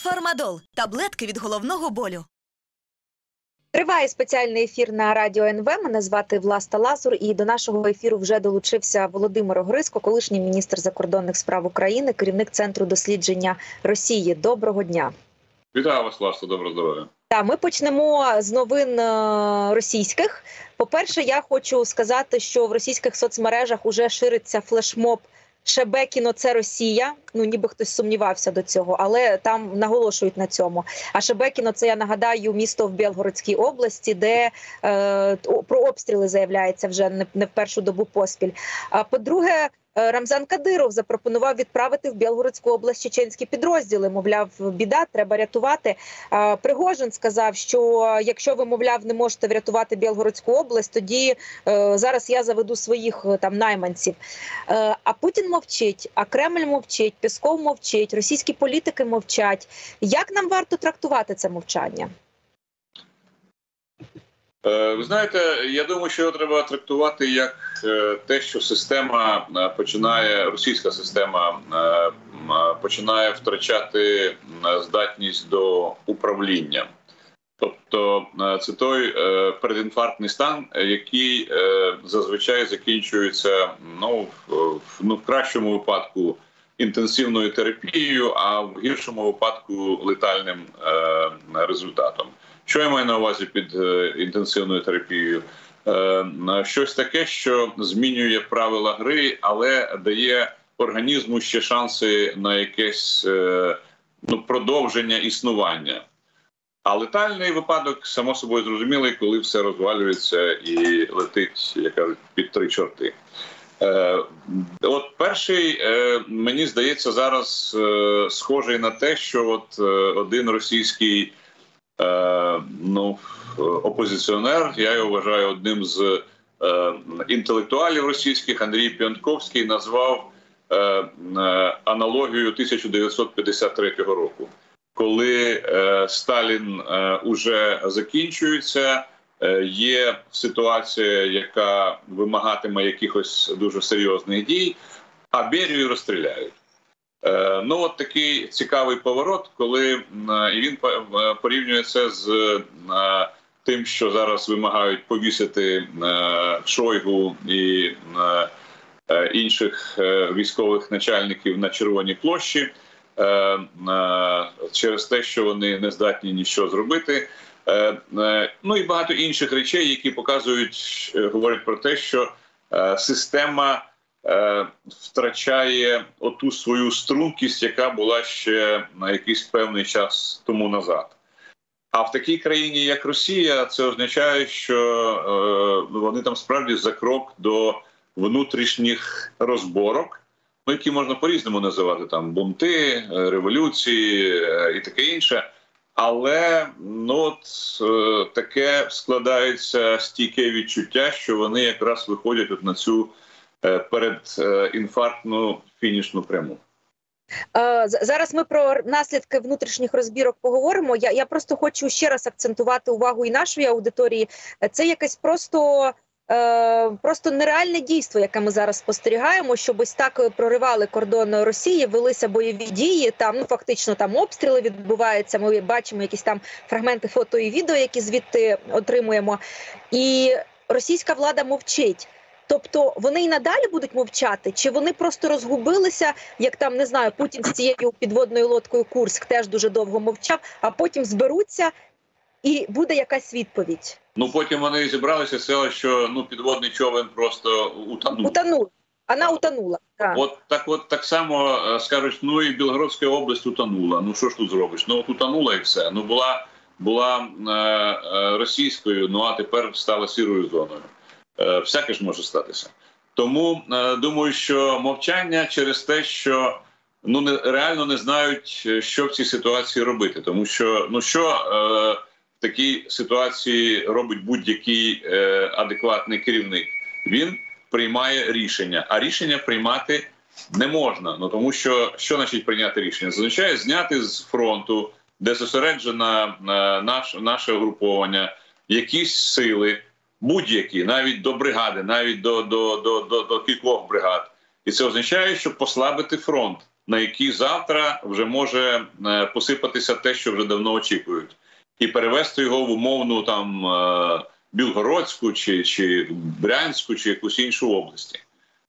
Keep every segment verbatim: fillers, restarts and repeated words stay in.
Фармадол – таблетки від головного болю. Триває спеціальний ефір на Радіо ен ве. Мене звати Власта Лазур. І до нашого ефіру вже долучився Володимир Огриско, колишній міністр закордонних справ України, керівник Центру дослідження Росії. Доброго дня. Вітаю вас, Власта. Доброго здоров'я. Так, ми почнемо з новин російських. По-перше, я хочу сказати, що в російських соцмережах уже шириться флешмоб «Шебекіно – це Росія». Ну, ніби хтось сумнівався до цього, але там наголошують на цьому. А Шебекіно – це, я нагадаю, місто в Білгородській області, де е, про обстріли заявляється вже не, не в першу добу поспіль. А по-друге, Рамзан Кадиров запропонував відправити в Білгородську область чеченські підрозділи. Мовляв, біда, треба рятувати. Пригожин сказав, що якщо ви, мовляв, не можете врятувати Білгородську область, тоді зараз я заведу своїх там найманців. А Путін мовчить, а Кремль мовчить, Пєсков мовчить, російські політики мовчать. Як нам варто трактувати це мовчання? Ви знаєте, я думаю, що його треба трактувати як те, що система починає, російська система починає втрачати здатність до управління. Тобто це той передінфарктний стан, який зазвичай закінчується, ну, в, ну, в кращому випадку інтенсивною терапією, а в гіршому випадку летальним результатом. Що я маю на увазі під е, інтенсивною терапією? Е, щось таке, що змінює правила гри, але дає організму ще шанси на якесь е, ну, продовження існування. А летальний випадок, само собою зрозумілий, коли все розвалюється і летить, як кажуть, під три чорти. Е, от перший, е, мені здається, зараз е, схожий на те, що от е, один російський Е, ну, опозиціонер, я його вважаю одним з е, інтелектуалів російських, Андрій Піонтковський, назвав е, е, аналогію тисяча дев'ятсот п'ятдесят третього року, коли е, Сталін е, уже закінчується, е, є ситуація, яка вимагатиме якихось дуже серйозних дій, а Берію розстріляють. Ну, от такий цікавий поворот, коли і він порівнює це з тим, що зараз вимагають повісити Шойгу і інших військових начальників на Червоній площі через те, що вони не здатні нічого зробити. Ну і багато інших речей, які показують, говорять про те, що система втрачає оту свою стрункість, яка була ще на якийсь певний час тому назад. А в такій країні, як Росія, це означає, що е, вони там справді за крок до внутрішніх розборок, ну, які можна по-різному називати, там бунти, революції е, і таке інше. Але ну, от, е, таке складається стійке відчуття, що вони якраз виходять от на цю передінфарктну фінішну пряму. Зараз ми про наслідки внутрішніх розбірок поговоримо. Я, я просто хочу ще раз акцентувати увагу і нашої аудиторії. Це якесь просто, е, просто нереальне дійство, яке ми зараз спостерігаємо, щоб ось так проривали кордон Росії, велися бойові дії, там ну, фактично там обстріли відбуваються, ми бачимо якісь там фрагменти фото і відео, які звідти отримуємо. І російська влада мовчить. Тобто вони і надалі будуть мовчати? Чи вони просто розгубилися, як там, не знаю, Путін з цією підводною лодкою Курськ теж дуже довго мовчав, а потім зберуться і буде якась відповідь? Ну, потім вони зібралися, сказали, що ну, підводний човен просто утонув. Утонув. Вона утонула. Так. От так, от так само скажуть, ну і Білгородська область утонула. Ну що ж тут зробиш? Ну от утонула і все. Ну була, була е, е, російською, ну а тепер стала сірою зоною. Всяке ж може статися. Тому е, думаю, що мовчання через те, що ну не реально не знають, що в цій ситуації робити, тому що ну що е, в такій ситуації робить будь-який е, адекватний керівник? Він приймає рішення, а рішення приймати не можна. Ну тому що що значить прийняти рішення? Це означає зняти з фронту, де зосереджено е, наш, наше угруповання, якісь сили. Будь-які, навіть до бригади, навіть до, до, до, до, до кількох бригад. І це означає, що послабити фронт. на які завтра вже може посипатися те, що вже давно очікують, і перевести його в умовну там Білгородську чи, чи Брянську чи якусь іншу область.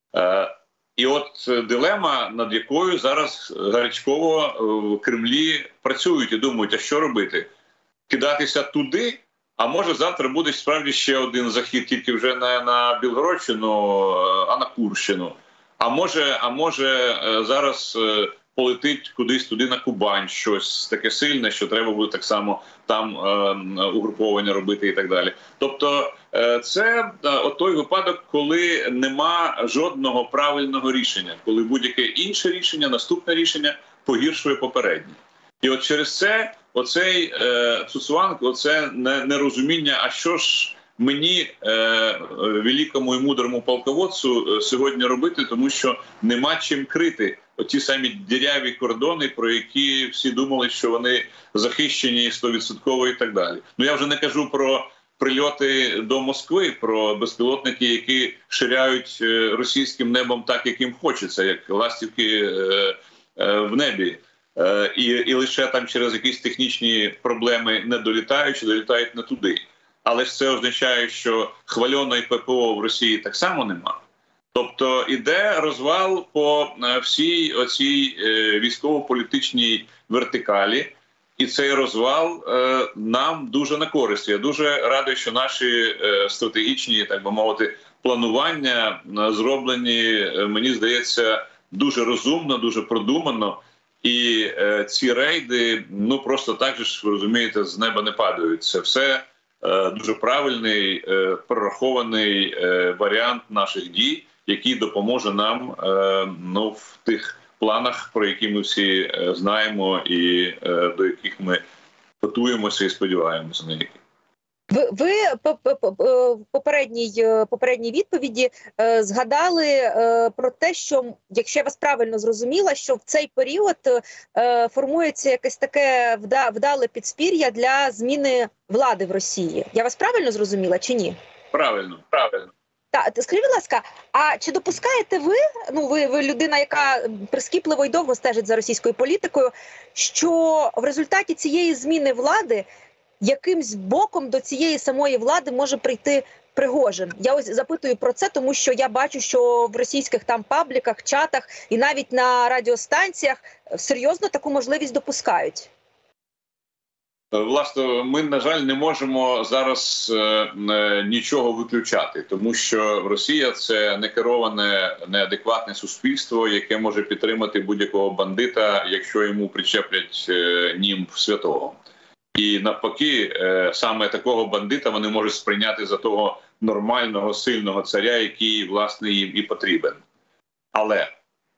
І от дилема, над якою зараз гарячково в Кремлі працюють і думають, а що робити? Кидатися туди, а може завтра буде справді ще один захід, тільки вже не на Білгородщину, а на Курщину. А може, а може зараз полетить кудись туди на Кубань, щось таке сильне, що треба буде так само там е, угруповання робити і так далі. Тобто е, це е, той випадок, коли нема жодного правильного рішення, коли будь-яке інше рішення, наступне рішення погіршує попереднє. І от через це оцей е, цуцванг, оце нерозуміння, а що ж мені, е, великому і мудрому полководцю, сьогодні робити, тому що нема чим крити оті самі діряві кордони, про які всі думали, що вони захищені сто відсотків і так далі. Ну я вже не кажу про прильоти до Москви, про безпілотники, які ширяють російським небом так, як їм хочеться, як ластівки е, е, в небі. Е, і, і лише там через якісь технічні проблеми не долітають, чи долітають не туди. Але ж це означає, що хвальоної ППО в Росії так само нема. Тобто іде розвал по всій оцій військово-політичній вертикалі, і цей розвал е, нам дуже на користь. Я дуже радий, що наші е, стратегічні, так би мовити, планування зроблені, мені здається, дуже розумно, дуже продумано. І е, ці рейди, ну просто так же ж, ви розумієте, з неба не падають. Це все е, дуже правильний, е, прорахований е, варіант наших дій, який допоможе нам е, ну, в тих планах, про які ми всі е, знаємо і е, до яких ми готуємося і сподіваємося на які. Ви, ви в попередній, попередній відповіді е, згадали е, про те, що, якщо я вас правильно зрозуміла, що в цей період е, формується якесь таке вда, вдале підспір'я для зміни влади в Росії. Я вас правильно зрозуміла чи ні? Правильно, правильно. Так, скажіть, будь ласка, а чи допускаєте ви, ну ви, ви людина, яка прискіпливо і довго стежить за російською політикою, що в результаті цієї зміни влади якимсь боком до цієї самої влади може прийти Пригожин? Я ось запитую про це, тому що я бачу, що в російських там пабліках, чатах і навіть на радіостанціях серйозно таку можливість допускають. Власне, ми, на жаль, не можемо зараз е, нічого виключати, тому що Росія – це некероване, неадекватне суспільство, яке може підтримати будь-якого бандита, якщо йому причеплять е, німб святого. І навпаки, е, саме такого бандита вони можуть сприйняти за того нормального, сильного царя, який, власне, їм і потрібен. Але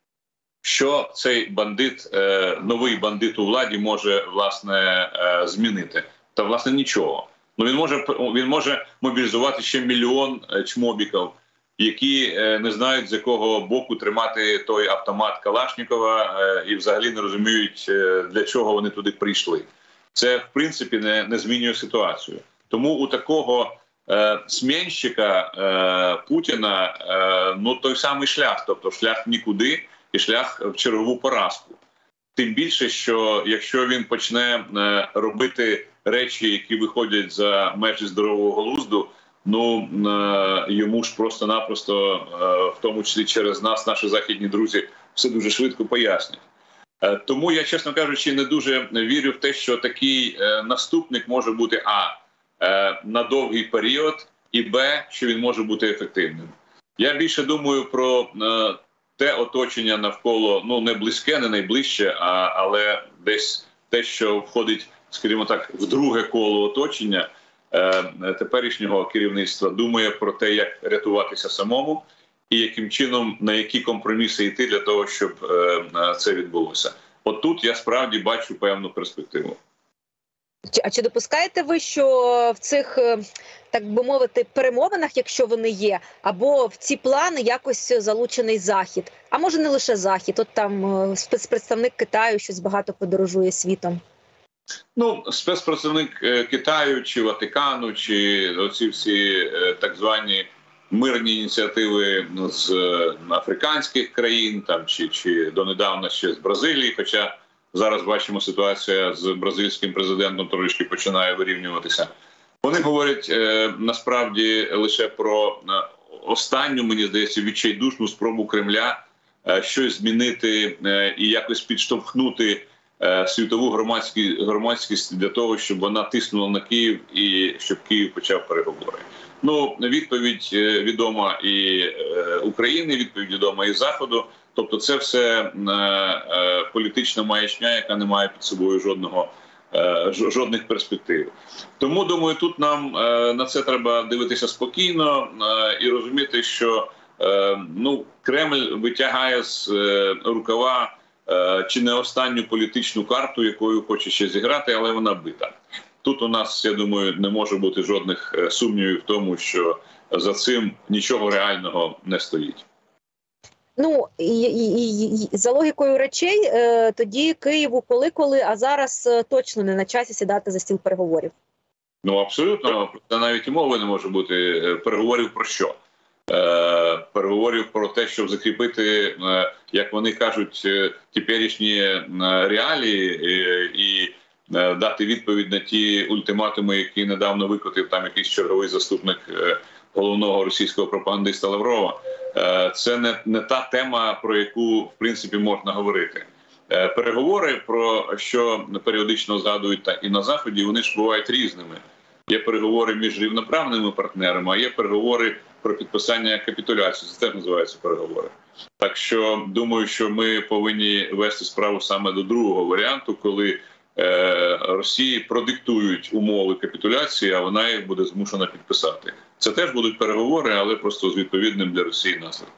що цей бандит, е, новий бандит у владі може, власне, е, змінити? Та, власне, нічого. Ну, він може, він може мобілізувати ще мільйон чмобіків, які е, не знають, з якого боку тримати той автомат Калашнікова е, і взагалі не розуміють, е, для чого вони туди прийшли. Це, в принципі, не, не змінює ситуацію. Тому у такого е, смінщика е, Путіна е, ну, той самий шлях, тобто шлях нікуди, і шлях в чергову поразку. Тим більше, що якщо він почне е, робити речі, які виходять за межі здорового глузду, ну е, йому ж просто-напросто, е, в тому числі через нас, наші західні друзі, все дуже швидко пояснять. Е, тому я, чесно кажучи, не дуже вірю в те, що такий е, наступник може бути а. Е, на довгий період, і б. що він може бути ефективним. Я більше думаю про е, те оточення навколо, ну, не близьке, не найближче, а, але десь те, що входить, скажімо так, в друге коло оточення е, теперішнього керівництва, думає про те, як рятуватися самому і яким чином, на які компроміси йти для того, щоб е, це відбулося. От тут я справді бачу певну перспективу. А чи допускаєте ви, що в цих, так би мовити, перемовинах, якщо вони є, або в ці плани якось залучений Захід? А може не лише Захід, от там спецпредставник Китаю щось багато подорожує світом? Ну, спецпредставник Китаю, чи Ватикану, чи оці всі так звані мирні ініціативи з африканських країн, там чи, чи донедавна ще з Бразилії, хоча зараз бачимо, ситуація з бразильським президентом трошки починає вирівнюватися. Вони говорять е, насправді лише про е, останню, мені здається, відчайдушну спробу Кремля е, щось змінити е, і якось підштовхнути е, світову громадськість, громадськість для того, щоб вона тиснула на Київ і щоб Київ почав переговори. Ну, відповідь е, відома і е, України, відповідь відома і Заходу. Тобто це все е, е, політична маячня, яка не має під собою жодного жодних перспектив. Тому, думаю, тут нам е, на це треба дивитися спокійно е, і розуміти, що е, ну, Кремль витягає з е, рукава е, чи не останню політичну карту, якою хоче ще зіграти, але вона бита. Тут у нас, я думаю, не може бути жодних сумнівів в тому, що за цим нічого реального не стоїть. Ну, і, і, і, за логікою речей, е, тоді Києву коли-коли, а зараз е, точно не на часі сідати за стіл переговорів. Ну, абсолютно. Це навіть і мови не може бути. Переговорів про що? Е, переговорів про те, щоб закріпити, е, як вони кажуть, теперішні реалії е, і е, дати відповідь на ті ультиматуми, які недавно викотив там якийсь черговий заступник е, головного російського пропагандиста Лаврова. Це не, не та тема, про яку, в принципі, можна говорити. Переговори, про що періодично згадують та і на Заході, вони ж бувають різними. Є переговори між рівноправними партнерами, а є переговори про підписання капітуляції. Це теж називаються переговори. Так що, думаю, що ми повинні вести справу саме до другого варіанту, коли е, Росії продиктують умови капітуляції, а вона їх буде змушена підписати. Це теж будуть переговори, але просто з відповідним для Росії наслідком.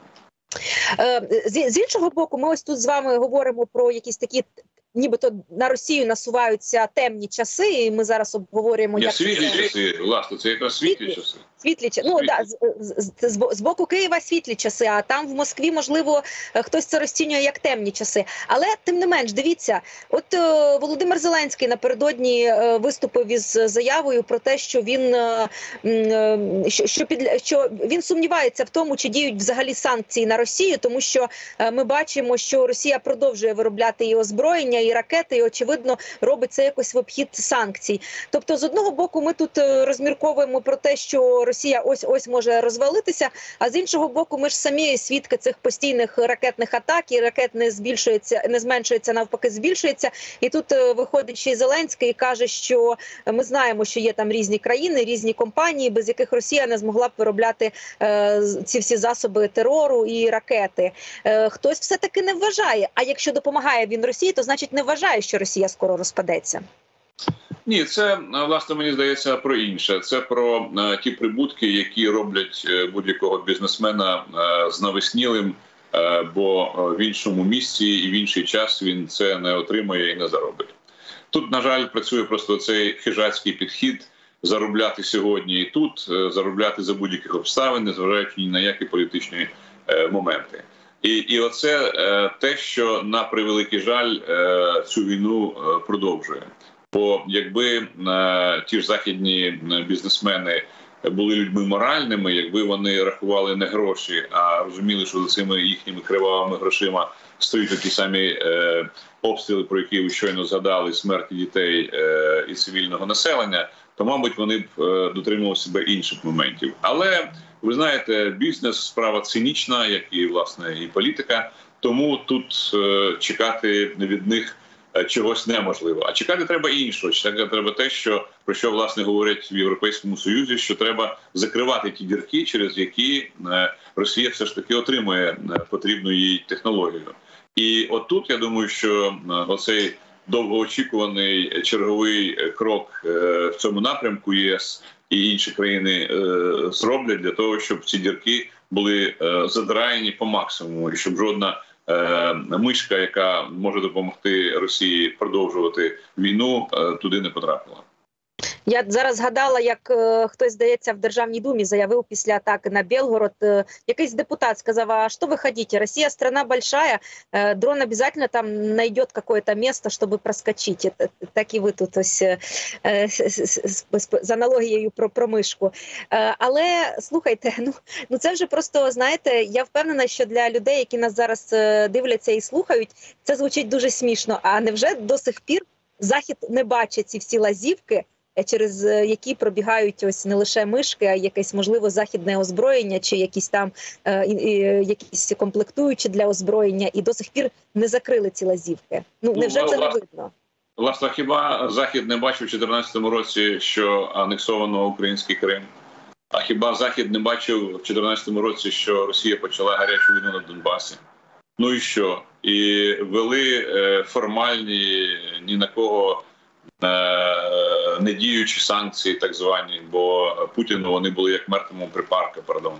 З, з іншого боку, ми ось тут з вами говоримо про якісь такі, нібито на Росію насуваються темні часи, і ми зараз обговорюємо... Є як... світлі часи, власне, це якраз світлі, світлі часи. Світлі часи. Ну, да, з, з, з, з боку Києва світлі часи, а там в Москві, можливо, хтось це розцінює як темні часи. Але, тим не менш, дивіться, от е, Володимир Зеленський напередодні е, виступив із заявою про те, що він, е, е, що, що, під, що він сумнівається в тому, чи діють взагалі санкції на Росію, тому що е, ми бачимо, що Росія продовжує виробляти і озброєння, і ракети, і, очевидно, робить це якось в обхід санкцій. Тобто, з одного боку, ми тут розмірковуємо про те, що Росія ось-ось може розвалитися, а з іншого боку, ми ж самі свідки цих постійних ракетних атак, і ракет не збільшується, не зменшується, навпаки збільшується. І тут виходить ще й Зеленський і каже, що ми знаємо, що є там різні країни, різні компанії, без яких Росія не змогла б виробляти е, ці всі засоби терору і ракети. Е, хтось все-таки не вважає, а якщо допомагає він Росії, то значить не вважає, що Росія скоро розпадеться. Ні, це, власне, мені здається, про інше. Це про е, ті прибутки, які роблять е, будь-якого бізнесмена е, знависнілим, е, бо в іншому місці і в інший час він це не отримає і не заробить. Тут, на жаль, працює просто цей хижацький підхід заробляти сьогодні і тут, е, заробляти за будь-яких обставин, незважаючи ні на які політичні е, моменти. І, і оце е, те, що, на превеликий жаль, е, цю війну е, продовжує. Бо якби е, ті ж західні бізнесмени були людьми моральними, якби вони рахували не гроші, а розуміли, що за цими їхніми кривавими грошима стоять ті самі е, обстріли, про які ви щойно згадали, смерті дітей е, і цивільного населення, то, мабуть, вони б е, дотримували себе інших моментів. Але, ви знаєте, бізнес – справа цинічна, як і, власне, і політика, тому тут е, чекати від них чогось неможливо. А чекати треба іншого. Чекати треба те, що, про що, власне, говорять в Європейському Союзі, що треба закривати ті дірки, через які Росія все ж таки отримує потрібну їй технологію. І отут, я думаю, що оцей довгоочікуваний черговий крок в цьому напрямку ЄС і інші країни зроблять для того, щоб ці дірки були задраєні по максимуму, і щоб жодна мишка, яка може допомогти Росії продовжувати війну, туди не потрапила. Я зараз згадала, як е, хтось, здається, в Державній Думі заявив після атаки на Белгород, е, якийсь депутат сказав, а що ви хотите, Росія страна большая, е, дрон обязательно там знайде какое-то место, щоб проскочити. Так і ви тут ось е, е, з, з, з аналогією про, про мишку. Е, але, слухайте, ну, ну це вже просто, знаєте, я впевнена, що для людей, які нас зараз е, дивляться і слухають, це звучить дуже смішно. А невже до сих пір Захід не бачить ці всі лазівки, через які пробігають ось не лише мишки, а якесь, можливо, західне озброєння чи якісь там е, е, якісь комплектуючі для озброєння, і до сих пір не закрили ці лазівки? Ну, невже ну, це власне, не видно? Власне, хіба Захід не бачив у дві тисячі чотирнадцятому році, що анексовано український Крим? А хіба Захід не бачив у дві тисячі чотирнадцятому році, що Росія почала гарячу війну на Донбасі? Ну і що? І ввели е, формальні, ні на кого е, не діючі санкції, так звані, бо Путіну вони були як мертвому припарка, пардон.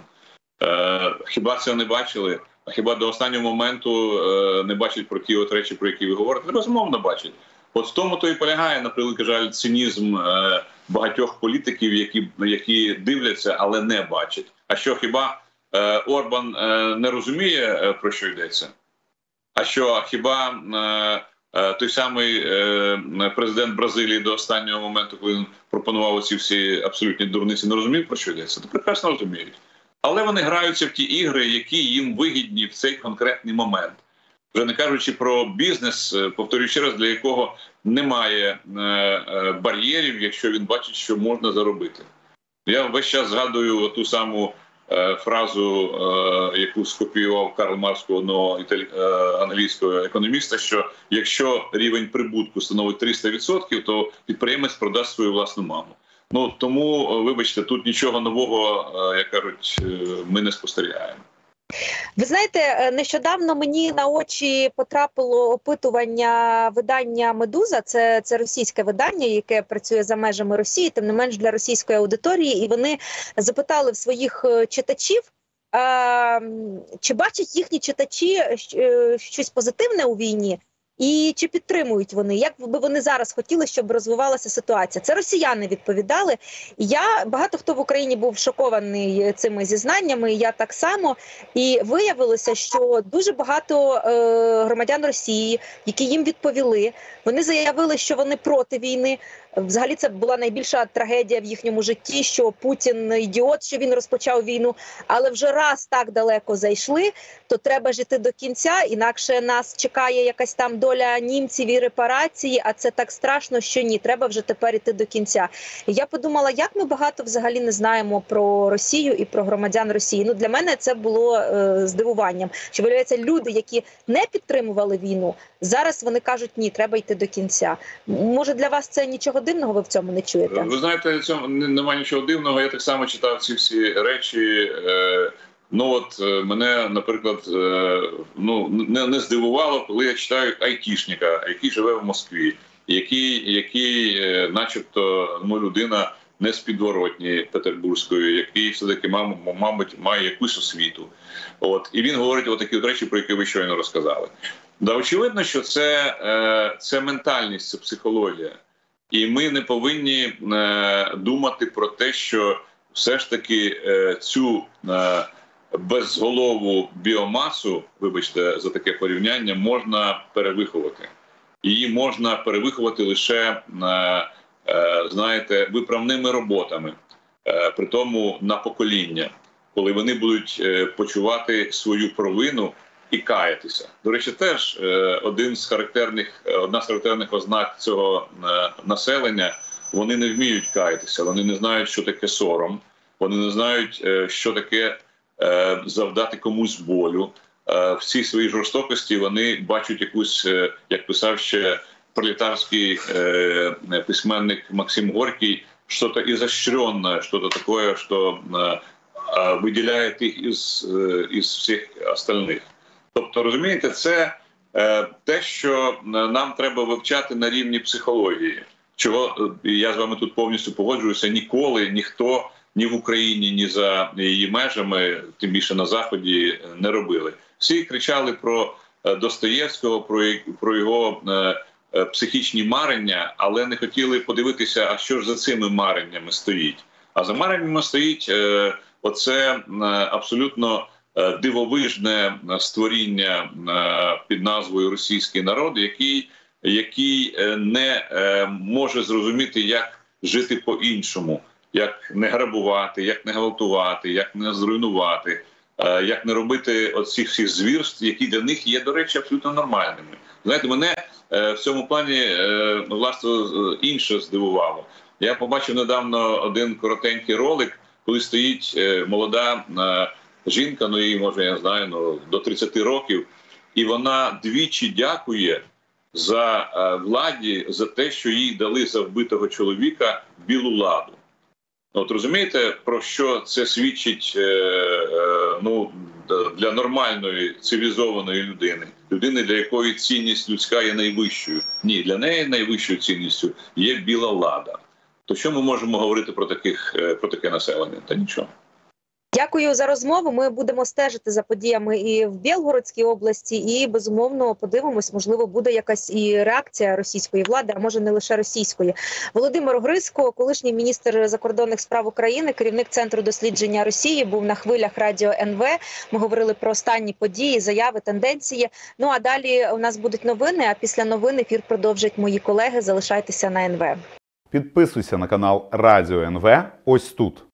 Е, хіба це не бачили? А хіба до останнього моменту е, не бачать про ті от речі, про які ви говорите? Безумовно бачать. От в тому то і полягає, на превеликий жаль, цинізм е, багатьох політиків, які, які дивляться, але не бачать. А що, хіба е, Орбан е, не розуміє, е, про що йдеться? А що, хіба е, е, той самий е, президент Бразилії до останнього моменту, коли він пропонував оці всі абсолютні дурниці, не розумів, про що йдеться? То прекрасно розуміють. Але вони граються в ті ігри, які їм вигідні в цей конкретний момент. Вже не кажучи про бізнес, повторюю ще раз, для якого немає е, е, бар'єрів, якщо він бачить, що можна заробити. Я весь час згадую ту саму е, фразу, е, яку скопіював Карл Маркс, одного італі... е, англійського економіста, що якщо рівень прибутку становить триста відсотків, то підприємець продасть свою власну маму. Ну, тому, вибачте, тут нічого нового, е, як кажуть, е, ми не спостерігаємо. Ви знаєте, нещодавно мені на очі потрапило опитування видання «Медуза», це, це російське видання, яке працює за межами Росії, тим не менш для російської аудиторії, і вони запитали в своїх читачів, а, чи бачать їхні читачі щось позитивне у війні, і чи підтримують вони, як би вони зараз хотіли, щоб розвивалася ситуація. Це росіяни відповідали. І я, багато хто в Україні був шокований цими зізнаннями, я так само. І виявилося, що дуже багато е, громадян Росії, які їм відповіли, вони заявили, що вони проти війни. Взагалі це була найбільша трагедія в їхньому житті, що Путін ідіот, що він розпочав війну. Але вже раз так далеко зайшли, то треба жити до кінця, інакше нас чекає якась там доля німців і репарації, а це так страшно, що ні, треба вже тепер іти до кінця. І я подумала, як ми багато взагалі не знаємо про Росію і про громадян Росії. Ну, для мене це було е, здивуванням, що, виявляється, люди, які не підтримували війну, зараз вони кажуть, ні, треба йти до кінця. Може, для вас це нічого дивного ви в цьому не чуєте? Ви знаєте, в цьому немає нічого дивного. Я так само читав ці всі речі. Е, ну от мене, наприклад, е, ну не, не здивувало, коли я читаю айтішника, який живе в Москві, який, який е, начебто, ну, людина не з підворотні петербурзької, який все-таки, мабуть, має якусь освіту. От, і він говорить отакі от речі, про які ви щойно розказали. Да, очевидно, що це, е, це ментальність, це психологія. І ми не повинні е, думати про те, що все ж таки е, цю е, безголову біомасу, вибачте за таке порівняння, можна перевиховати. Її можна перевиховати лише, е, е, знаєте, виправними роботами, е, при тому на покоління, коли вони будуть е, почувати свою провину і каятися. До речі, теж один з характерних, одна з характерних ознак цього населення – вони не вміють каятися, вони не знають, що таке сором, вони не знають, що таке завдати комусь болю. В цій своїй жорстокості вони бачать якусь, як писав ще пролетарський письменник Максим Горький, щось ізощренне, щось таке, що виділяє їх із, із всіх остальних. Тобто, розумієте, це е, те, що нам треба вивчати на рівні психології, чого я з вами тут повністю погоджуюся, ніколи ніхто ні в Україні, ні за її межами, тим більше на Заході, не робили. Всі кричали про Достоєвського, про, про його е, психічні марення, але не хотіли подивитися, а що ж за цими мареннями стоїть. А за мареннями стоїть оце абсолютно дивовижне створіння під назвою «Російський народ», який, який не може зрозуміти, як жити по-іншому, як не грабувати, як не гвалтувати, як не зруйнувати, як не робити оцих всіх звірств, які для них є, до речі, абсолютно нормальними. Знаєте, мене в цьому плані, власне, інше здивувало. Я побачив недавно один коротенький ролик, коли стоїть молода жінка, ну їй, може, я знаю, ну, до тридцяти років, і вона двічі дякує за владі, за те, що їй дали за вбитого чоловіка білу ладу. От розумієте, про що це свідчить ну, для нормальної, цивілізованої людини? Людини, для якої цінність людська є найвищою. Ні, для неї найвищою цінністю є біла лада. То що ми можемо говорити про, таких, про таке населення? Та нічого. Дякую за розмову. Ми будемо стежити за подіями і в Білгородській області, і, безумовно, подивимось, можливо, буде якась і реакція російської влади, а може не лише російської. Володимир Грицько, колишній міністр закордонних справ України, керівник Центру дослідження Росії, був на хвилях радіо ен ве. Ми говорили про останні події, заяви, тенденції. Ну, а далі у нас будуть новини, а після новин ефір продовжать мої колеги. Залишайтеся на ен ве. Підписуйся на канал Радіо ен ве ось тут.